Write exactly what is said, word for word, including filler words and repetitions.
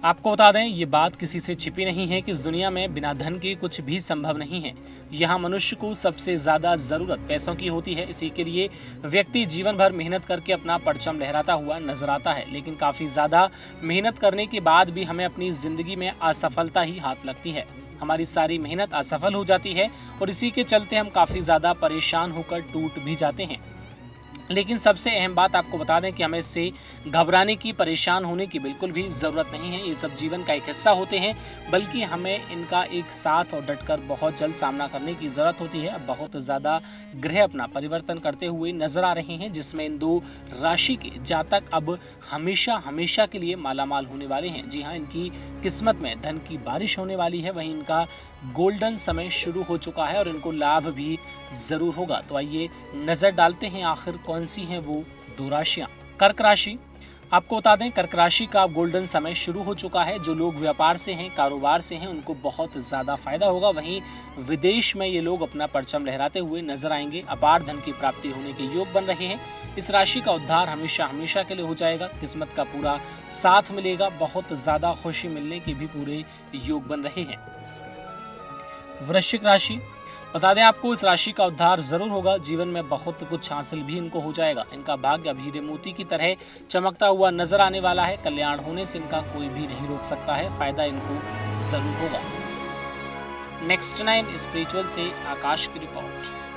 आपको बता दें, ये बात किसी से छिपी नहीं है कि इस दुनिया में बिना धन के कुछ भी संभव नहीं है। यहाँ मनुष्य को सबसे ज्यादा जरूरत पैसों की होती है। इसी के लिए व्यक्ति जीवन भर मेहनत करके अपना परचम लहराता हुआ नजर आता है, लेकिन काफी ज्यादा मेहनत करने के बाद भी हमें अपनी जिंदगी में असफलता ही हाथ लगती है। हमारी सारी मेहनत असफल हो जाती है और इसी के चलते हम काफी ज्यादा परेशान होकर टूट भी जाते हैं। लेकिन सबसे अहम बात आपको बता दें कि हमें इससे घबराने की, परेशान होने की बिल्कुल भी ज़रूरत नहीं है। ये सब जीवन का एक हिस्सा होते हैं, बल्कि हमें इनका एक साथ और डटकर बहुत जल्द सामना करने की ज़रूरत होती है। अब बहुत ज़्यादा ग्रह अपना परिवर्तन करते हुए नजर आ रहे हैं, जिसमें इन दो राशि के जातक अब हमेशा हमेशा के लिए मालामाल होने वाले हैं। जी हाँ, इनकी किस्मत में धन की बारिश होने वाली है। वहीं इनका गोल्डन समय शुरू हो चुका है और इनको लाभ भी ज़रूर होगा। तो आइए नज़र डालते हैं आखिर कौन सी हैं वो दो राशियां। कर्क राशि, आपको बता दें कर्क राशि का गोल्डन समय शुरू हो चुका है। जो लोग व्यापार से हैं, कारोबार से हैं, उनको बहुत ज़्यादा फायदा होगा। वहीं विदेश में ये लोग अपना परचम लहराते हुए नजर आएंगे। अपार धन की प्राप्ति होने के योग बन रहे हैं। इस राशि का उद्धार हमेशा हमेशा के लिए हो जाएगा। किस्मत का पूरा साथ मिलेगा। बहुत ज़्यादा खुशी मिलने के भी पूरे योग बन रहे हैं। वृश्चिक राशि, बता दें आपको इस राशि का उद्धार जरूर होगा। जीवन में बहुत कुछ हासिल भी इनको हो जाएगा। इनका भाग्य अब हीरे मोती की तरह चमकता हुआ नजर आने वाला है। कल्याण होने से इनका कोई भी नहीं रोक सकता है। फायदा इनको जरूर होगा। नेक्स्ट नाइन स्पिरिचुअल से आकाश की रिपोर्ट।